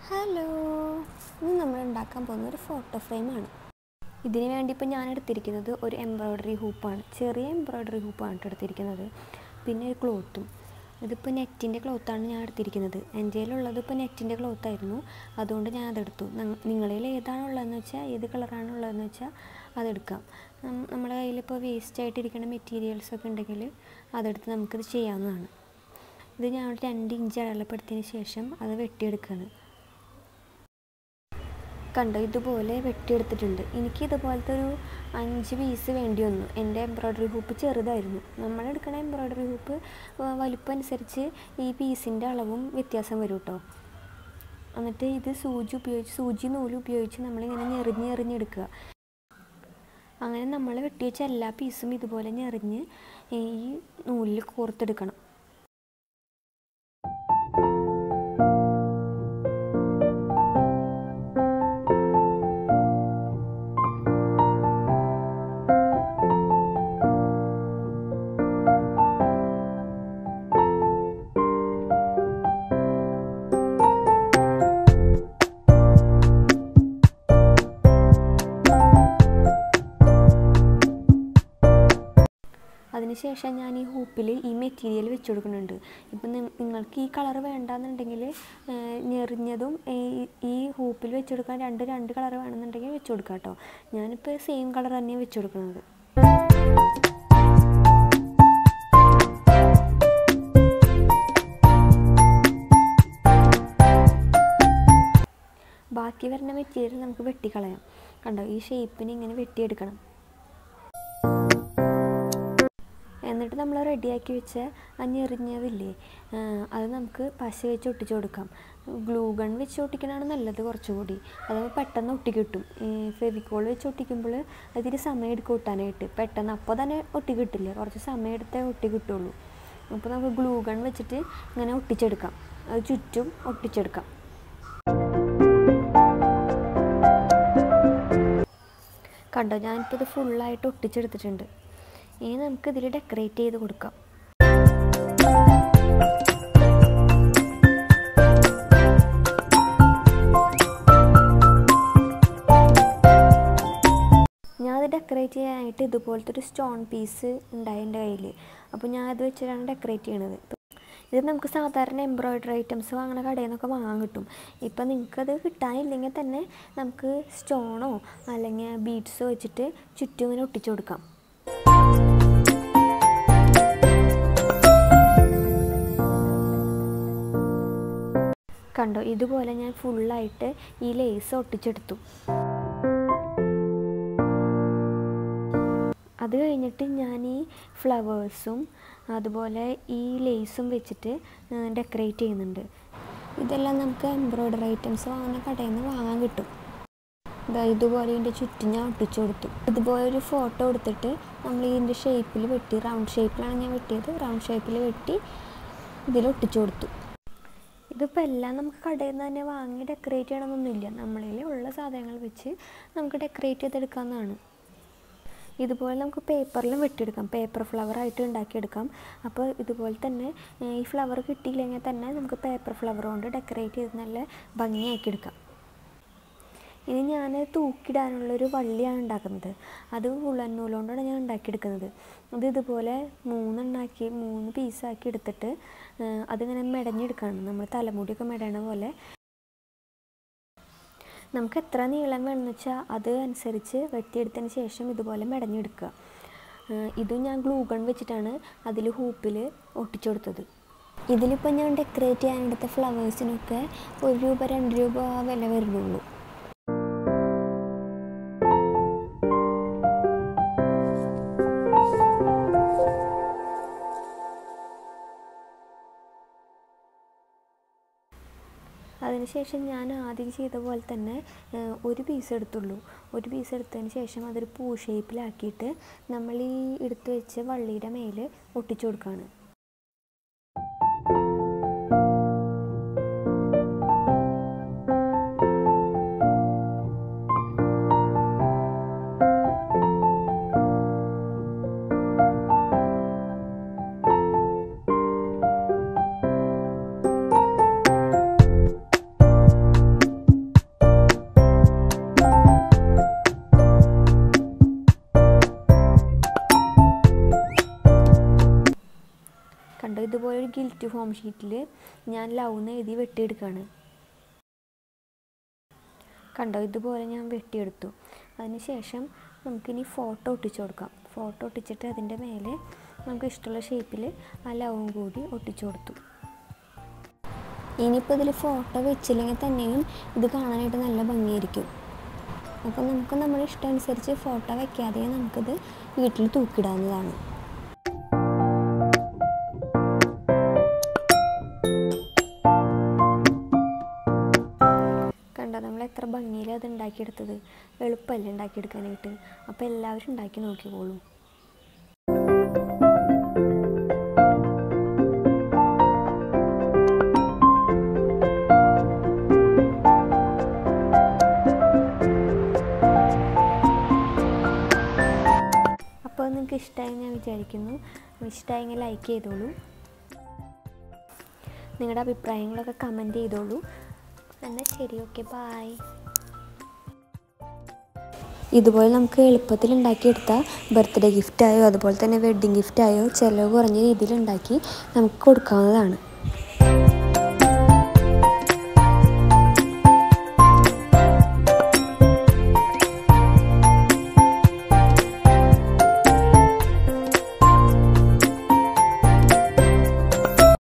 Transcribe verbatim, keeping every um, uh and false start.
Hello, ഇന്ന് നമ്മൾ ഉണ്ടാക്കാൻ പോകുന്ന ഒരു ഫോട്ടോ ഫ്രെയിമാണ്. ഇതിന് വേണ്ടി ഇപ്പോൾ ഞാൻ എടുത്തിരിക്കുന്നത് ഒരു എംബ്രോയ്ഡറി ഹൂപ്പാണ്. ചെറിയ എംബ്രോയ്ഡറി ഹൂപ്പാണ് എടുത്തിരിക്കുന്നത്. പിന്നെ ഒരു ക്ലോത്തും. ഇതിപ്പോൾ നെറ്റിൻ്റെ ക്ലോത്താണ് ഞാൻ എടുത്തിരിക്കുന്നത്. എൻ്റെ കയ്യിലുള്ളത് ഇപ്പോൾ നെറ്റിൻ്റെ ക്ലോത്തായിരുന്നു, അതുകൊണ്ട് ഞാൻ അതെടുത്തു. നിങ്ങളിൽ ഏതാണുള്ളതെന്ന് വെച്ചാൽ, ഏത് കളറാണുള്ളതെന്ന് വെച്ചാൽ അതെടുക്കാം. നമ്മുടെ കയ്യിലിപ്പോൾ വേസ്റ്റ് ആയിട്ടിരിക്കുന്ന മെറ്റീരിയൽസൊക്കെ ഉണ്ടെങ്കിൽ അതെടുത്ത് നമുക്കിത് ചെയ്യാവുന്നതാണ്. ഇത് ഞാൻ രണ്ട് ഇഞ്ച് അടയാളപ്പെടുത്തിയതിന് ശേഷം അത് വെട്ടിയെടുക്കുകയാണ്. കണ്ടോ, ഇതുപോലെ വെട്ടിയെടുത്തിട്ടുണ്ട്. എനിക്ക് ഇതുപോലത്തെ ഒരു അഞ്ച് പീസ് വേണ്ടി വന്നു. എൻ്റെ എംബ്രോയ്ഡറി ഹൂപ്പ് ചെറുതായിരുന്നു. നമ്മളെടുക്കണ എംബ്രോയ്ഡറി ഹൂപ്പ് വലിപ്പം അനുസരിച്ച് ഈ പീസിൻ്റെ അളവും വ്യത്യാസം വരും കേട്ടോ. എന്നിട്ട് ഇത് സൂചി ഉപയോഗിച്ച് സൂചി നൂല് ഉപയോഗിച്ച് നമ്മളിങ്ങനെ ഞെറിഞ്ഞ് ഞെറിഞ്ഞെടുക്കുക. അങ്ങനെ നമ്മൾ വെട്ടി വെച്ച എല്ലാ പീസും ഇതുപോലെ ഞെറിഞ്ഞ് ഈ നൂലിൽ കോർത്തെടുക്കണം. അതിനുശേഷം ഞാൻ ഈ ഹൂപ്പിൽ ഈ മെറ്റീരിയൽ വെച്ച് കൊടുക്കുന്നുണ്ട്. ഇപ്പം നിങ്ങൾക്ക് ഈ കളർ വേണ്ടാന്നുണ്ടെങ്കിൽ ഞെറിഞ്ഞതും ഈ ഹൂപ്പിൽ വെച്ച് കൊടുക്കാൻ രണ്ട് രണ്ട് കളർ വേണമെന്നുണ്ടെങ്കിൽ വെച്ച് കൊടുക്കാം കേട്ടോ. ഞാനിപ്പോൾ സെയിം കളർ തന്നെയാണ് വെച്ച് കൊടുക്കുന്നത്. ബാക്കി വരുന്ന മെറ്റീരിയൽ നമുക്ക് വെട്ടിക്കളയാം. കണ്ടോ, ഈ ഷേപ്പിന് ഇങ്ങനെ വെട്ടിയെടുക്കണം. എന്നിട്ട് നമ്മൾ റെഡിയാക്കി വെച്ച ആ ഞെറിഞ്ഞതില്ലേ, അത് നമുക്ക് പശ വെച്ച് ഒട്ടിച്ച് കൊടുക്കാം. ഗ്ലൂ ഗൺ വെച്ച് ഒട്ടിക്കണതാണ് നല്ലത് കുറച്ചുകൂടി. അതായത് പെട്ടെന്ന് ഒട്ടി കിട്ടും. ഈ ഫെവിക്കോൾ വെച്ച് ഒട്ടിക്കുമ്പോൾ അതിന് സമയം എടുക്കും ഒട്ടാനായിട്ട്. പെട്ടെന്ന് അപ്പോൾ തന്നെ ഒട്ടി കിട്ടില്ല, കുറച്ച് സമയം എടുത്തേ ഒട്ടി കിട്ടുള്ളൂ. അപ്പോൾ നമുക്ക് ഗ്ലൂ ഗൺ വെച്ചിട്ട് ഇങ്ങനെ ഒട്ടിച്ചെടുക്കാം. അത് ചുറ്റും ഒട്ടിച്ചെടുക്കാം. കണ്ടോ, ഞാനിപ്പോൾ ഇത് ഫുള്ളായിട്ട് ഒട്ടിച്ചെടുത്തിട്ടുണ്ട്. ഇനി നമുക്കിതിൽ ഡെക്കറേറ്റ് ചെയ്ത് കൊടുക്കാം. ഞാനത് ഡെക്കറേറ്റ് ചെയ്യാനായിട്ട് ഇതുപോലത്തെ ഒരു സ്റ്റോൺ പീസ് ഉണ്ടായി എൻ്റെ കയ്യിൽ. അപ്പോൾ ഞാൻ അത് വെച്ചിട്ടാണ് ഡെക്കറേറ്റ് ചെയ്യണത്. ഇത് നമുക്ക് സാധാരണ എംബ്രോയ്ഡറി ഐറ്റംസ് വാങ്ങണ കടയിൽ നിന്നൊക്കെ വാങ്ങാൻ കിട്ടും. ഇപ്പം നിങ്ങൾക്കത് കിട്ടാനില്ലെങ്കിൽ തന്നെ നമുക്ക് സ്റ്റോണോ അല്ലെങ്കിൽ ബീഡ്സോ വെച്ചിട്ട് ചുറ്റും ഇങ്ങനെ ഒട്ടിച്ചു കൊടുക്കാം. കണ്ടോ, ഇതുപോലെ ഞാൻ ഫുള്ളായിട്ട് ഈ ലേസ് ഒട്ടിച്ചെടുത്തു. അത് കഴിഞ്ഞിട്ട് ഞാൻ ഈ ഫ്ലവേഴ്സും അതുപോലെ ഈ ലേസും വെച്ചിട്ട് ഡെക്കറേറ്റ് ചെയ്യുന്നുണ്ട്. ഇതെല്ലാം നമുക്ക് എംബ്രോയ്ഡറി ഐറ്റംസ് വാങ്ങുന്ന കടയിൽ നിന്ന് വാങ്ങാൻ കിട്ടും. ഇതാ ഇതുപോലെ ഇതിൻ്റെ ചുറ്റും ഞാൻ ഒട്ടിച്ചു കൊടുത്തു. ഇതുപോലെ ഒരു ഫോട്ടോ എടുത്തിട്ട് നമ്മൾ ഇതിൻ്റെ ഷേപ്പിൽ വെട്ടി, റൗണ്ട് ഷേപ്പിലാണ് ഞാൻ വെട്ടിയത്, റൗണ്ട് ഷേപ്പിൽ വെട്ടി ഇതിൽ ഒട്ടിച്ചു കൊടുത്തു. ഇതിപ്പോൾ എല്ലാം നമുക്ക് കടയിൽ നിന്ന് തന്നെ വാങ്ങി ഡെക്കറേറ്റ് ചെയ്യണമെന്നൊന്നുമില്ല. നമ്മളിൽ ഉള്ള സാധനങ്ങൾ വെച്ച് നമുക്ക് ഡെക്കറേറ്റ് ചെയ്തെടുക്കാവുന്നതാണ്. ഇതുപോലെ നമുക്ക് പേപ്പറിലും വെട്ടിയെടുക്കാം. പേപ്പർ ഫ്ലവറായിട്ട് ഉണ്ടാക്കിയെടുക്കാം. അപ്പോൾ ഇതുപോലെ തന്നെ ഈ ഫ്ലവർ കിട്ടിയില്ലെങ്കിൽ തന്നെ നമുക്ക് പേപ്പർ ഫ്ലവർ കൊണ്ട് ഡെക്കറേറ്റ് ചെയ്ത് നല്ല ഭംഗിയാക്കി എടുക്കാം. ഇനി ഞാൻ തൂക്കിടാനുള്ളൊരു വള്ളിയാണ് ഉണ്ടാക്കുന്നത്. അത് ഉള്ളൻ നൂലുകൊണ്ടാണ് ഞാൻ ഉണ്ടാക്കിയെടുക്കുന്നത്. അത് ഇതുപോലെ മൂന്നെണ്ണാക്കി മൂന്ന് പീസാക്കി എടുത്തിട്ട് അതിങ്ങനെ മെടഞ്ഞെടുക്കുകയാണ്. നമ്മൾ തലമുടിയൊക്കെ മെടയണ പോലെ. നമുക്ക് എത്ര നീളം വേണമെന്ന് വെച്ചാൽ അത് അനുസരിച്ച് വെട്ടിയെടുത്തതിന് ശേഷം ഇതുപോലെ മെടഞ്ഞെടുക്കുക. ഇതും ഞാൻ ഗ്ലൂ ഗൺ വെച്ചിട്ടാണ് അതിൽ ഹൂപ്പിൽ ഒട്ടിച്ചു കൊടുത്തത്. ഇതിലിപ്പോൾ ഞാൻ ഡെക്കറേറ്റ് ചെയ്യാനെടുത്ത ഫ്ലവേഴ്സിനൊക്കെ ഒരു രൂപ രണ്ട് രൂപ വില വരുന്നുള്ളൂ. അതിനുശേഷം ഞാൻ ആദ്യം ചെയ്ത പോലെ തന്നെ ഒരു പീസ് എടുത്തുള്ളൂ. ഒരു പീസ് എടുത്തതിന് ശേഷം അതൊരു പൂ ഷേപ്പിലാക്കിയിട്ട് നമ്മൾ ഈ എടുത്ത് വെച്ച് വള്ളിയുടെ മേലെ ഒട്ടിച്ചു കൊടുക്കുകയാണ്. ഗിൽറ്റ് ഫോം ഷീറ്റിൽ ഞാൻ ലവ് എന്ന് എഴുതി വെട്ടിയെടുക്കുകയാണ്. കണ്ടോ, ഇതുപോലെ ഞാൻ വെട്ടിയെടുത്തു. അതിനുശേഷം നമുക്കിനി ഫോട്ടോ ഒട്ടിച്ചു കൊടുക്കാം. ഫോട്ടോ ഒട്ടിച്ചിട്ട് അതിൻ്റെ മേലെ നമുക്ക് ഇഷ്ടമുള്ള ഷേപ്പിൽ ആ ലവും കൂടി ഒട്ടിച്ചു കൊടുത്തു. ഇനിയിപ്പോൾ ഇതിൽ ഫോട്ടോ വെച്ചില്ലെങ്കിൽ തന്നെയും ഇത് കാണാനായിട്ട് നല്ല ഭംഗിയായിരിക്കും. അപ്പോൾ നമുക്ക് നമ്മുടെ ഇഷ്ടം അനുസരിച്ച് ഫോട്ടോ വയ്ക്കാതെ നമുക്കിത് വീട്ടിൽ തൂക്കിടാവുന്നതാണ്. കണ്ടോ, നമ്മൾ എത്ര ഭംഗിയിൽ അത് ഉണ്ടാക്കിയെടുത്തത്. എളുപ്പമല്ലേ ഉണ്ടാക്കിയെടുക്കാനായിട്ട്. അപ്പോൾ എല്ലാവരും ഉണ്ടാക്കി നോക്കിക്കോളൂ. അപ്പോൾ നിങ്ങൾക്ക് ഇഷ്ടമായി ഞാൻ വിചാരിക്കുന്നു. ഇഷ്ടമായെങ്കിൽ ലൈക്ക് ചെയ്തോളൂ. നിങ്ങളുടെ അഭിപ്രായങ്ങളൊക്കെ കമൻറ്റ് ചെയ്തോളൂ. എന്നാൽ ശരി, ഓക്കെ, ബായ്. ഇതുപോലെ നമുക്ക് എളുപ്പത്തിൽ ഉണ്ടാക്കിയെടുത്ത ബർത്ത്ഡേ ഗിഫ്റ്റായോ അതുപോലെ തന്നെ വെഡ്ഡിങ് ഗിഫ്റ്റായോ ചിലവ് കുറഞ്ഞ രീതിയിൽ ഉണ്ടാക്കി നമുക്ക് കൊടുക്കാവുന്നതാണ്.